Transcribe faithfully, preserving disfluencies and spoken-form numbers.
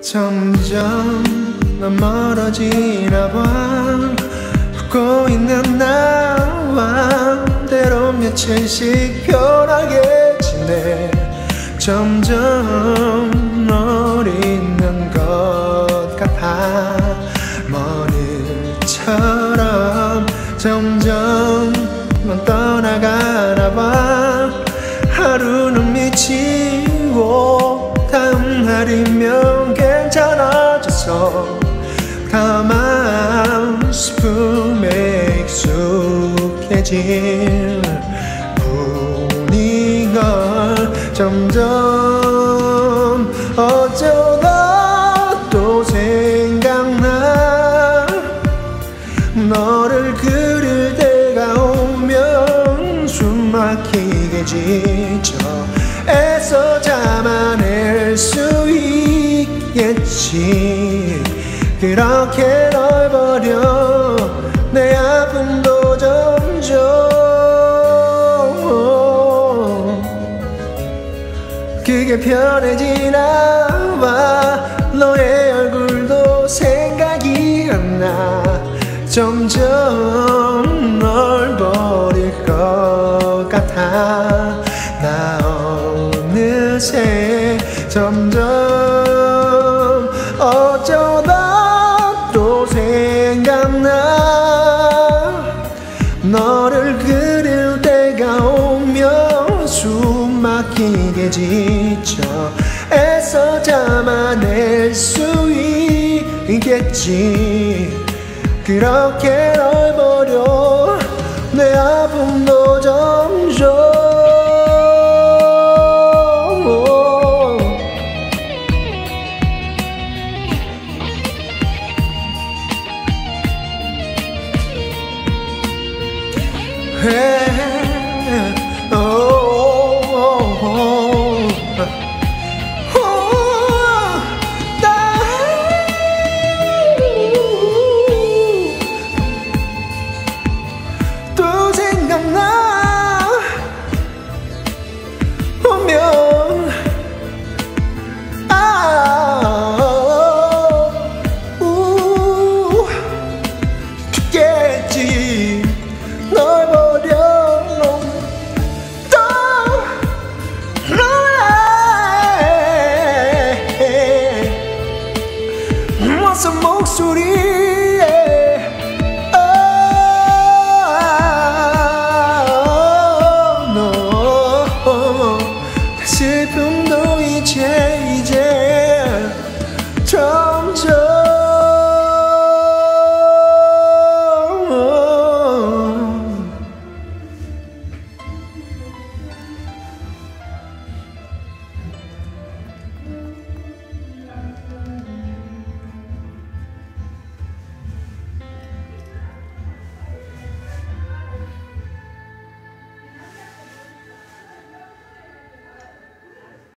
점점 난 멀어지나 봐. 웃고 있는 나와 때론 며칠씩 변하게 지내. 점점 널 잊는 것 같아. 먼 일처럼 점점 넌 떠나가나 봐. 하루는 미치고 다음 날이면 괜찮아졌어. 가만 슬픔에 익숙해질 뿐인 걸. 점점 어쩌다 또 생각나. 너를 그릴 때가 오면 숨 막히게 지쳐 애써 참아낼 수 있겠지. 그렇게 널 버려 내 아픔도 점점 그게 편해지나 봐. 너의 얼굴도 생각이 안 나. 점점 널 버릴 것 같아. 나 어느새 점점 어쩌다 또 생각나. 너를 그릴 때가 오면 숨 막히게 지쳐 애써 참아낼 수 있겠지. 그렇게 널 버려 내 아픔도 점점 또 생각나.